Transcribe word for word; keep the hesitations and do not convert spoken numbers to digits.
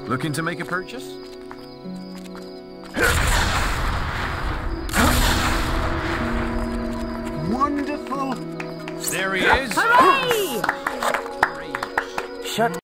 Looking to make a purchase? Wonderful. There he is. Hooray! Shut